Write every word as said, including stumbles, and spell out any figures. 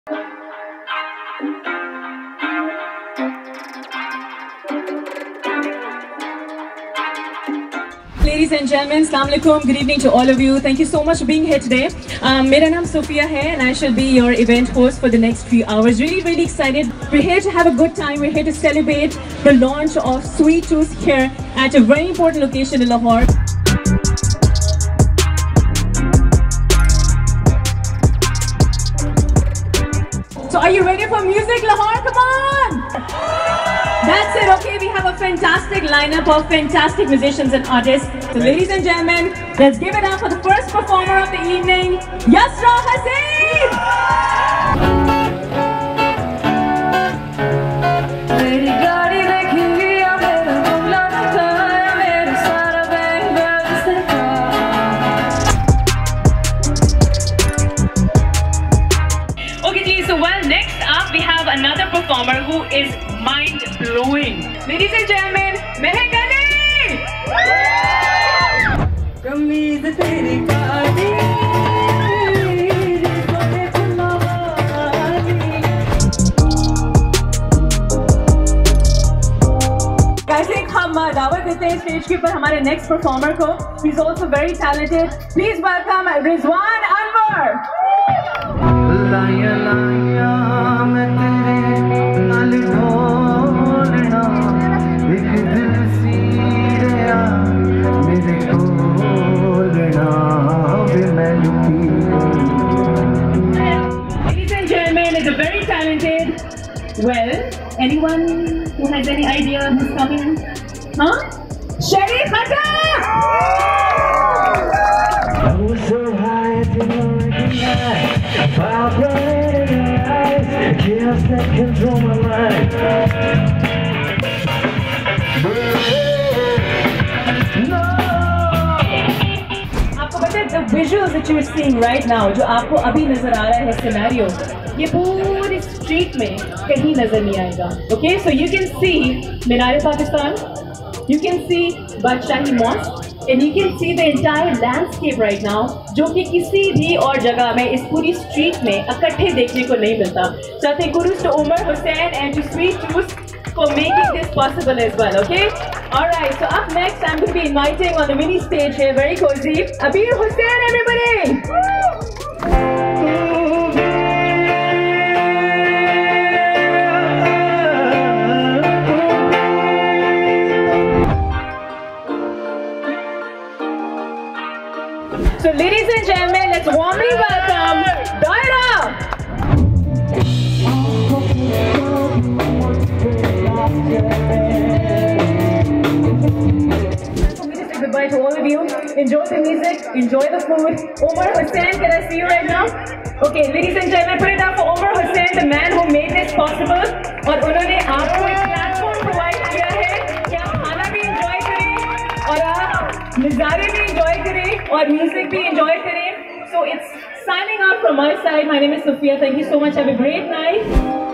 Ladies and gentlemen, Assalamu alaikum. Good evening to all of you. Thank you so much for being here today. Um, my name is Sophia hai, and I shall be your event host for the next few hours. Really, really excited. We're here to have a good time. We're here to celebrate the launch of Sweet Tooth here at a very important location in Lahore. So are you ready for music, Lahore? Come on! That's it, okay? We have a fantastic lineup of fantastic musicians and artists. So ladies and gentlemen, let's give it up for the first performer of the evening, Yasrah Haseeb! Okay, so well, next up we have another performer who is mind-blowing. Ladies and gentlemen, Mehak Ali! Guys, एक हम दावत देते हैं stage के ऊपर हमारे next performer को. He's also very talented. Please welcome Rizwan Anwar. Ladies and gentlemen, it's a very talented. Well, anyone who has any idea who's coming? Huh? Sherry Khattak! I was so high I didn't recognize. Vibrating in your eyes, chaos that control my mind. No. आपको पता है the visuals that you're seeing right now, जो आपको अभी नजर आ रहा है scenario, ये पूरी street में कहीं नजर नहीं आएगा. Okay, so you can see Minaar-e-Pakistan, you can see Badshahi Mosque, and you can see the entire landscape right now, जो कि किसी भी और जगह में इस पूरी street में इकट्ठे देखने को नहीं मिलता. So I think kudos to Umer Hussain and to Sweet Tooth for making this possible as well. Okay. All right. So up next, I'm going to be inviting on the mini stage here, very cozy, Umer Hussain, everybody. So ladies and gentlemen, let's warmly welcome Daira! For me to say goodbye to all of you. Enjoy the music, enjoy the food. Umer Hussain, can I see you right now? Okay, ladies and gentlemen, put it up for Umer Hussain, the man who made this possible. और उन्होंने आपको एक platform provide किया है कि आप खाना भी enjoy करें और आप नज़ारे भी enjoy करें और music भी enjoy करें. So it's signing out from my side. My name is Sophia. Thank you so much. Have a great night.